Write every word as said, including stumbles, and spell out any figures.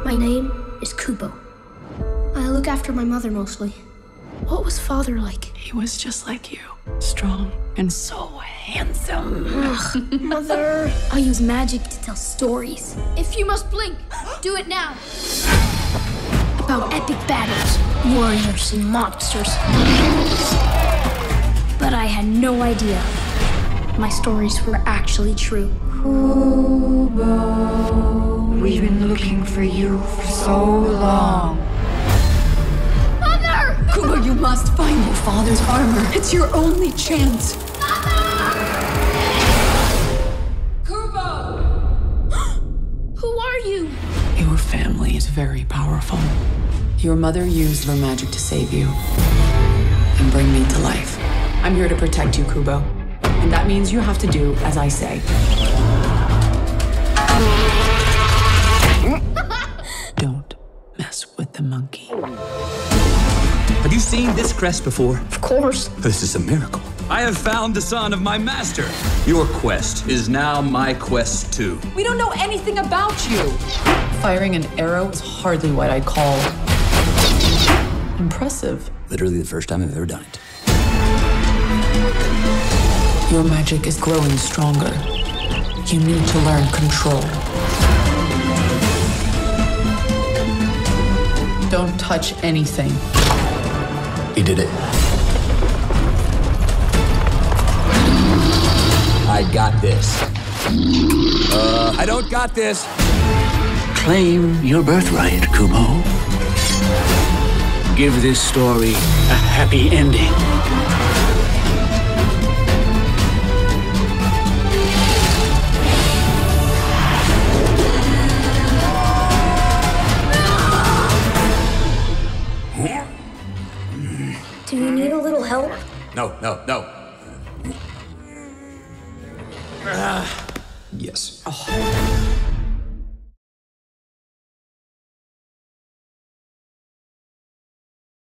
My name is Kubo. I look after my mother mostly. What was father like? He was just like you. Strong and so handsome. Ugh, mother. I use magic to tell stories. If you must blink, do it now. About epic battles, warriors, and monsters. But I had no idea my stories were actually true. Kubo, we've been looking for you for so long. Mother! Kubo, you must find your father's armor. It's your only chance. Kubo! Who are you? Your family is very powerful. Your mother used her magic to save you and bring me to life. I'm here to protect you, Kubo. And that means you have to do as I say. Don't mess with the monkey. Have you seen this crest before? Of course. This is a miracle. I have found the son of my master. Your quest is now my quest too. We don't know anything about you. Firing an arrow is hardly what I'd call impressive. Literally the first time I've ever done it. Your magic is growing stronger. You need to learn control. Don't touch anything. He did it. I got this. Uh, I don't got this. Claim your birthright, Kubo. Give this story a happy ending. Do you need a little help? No, no, no. Uh, yes. Oh.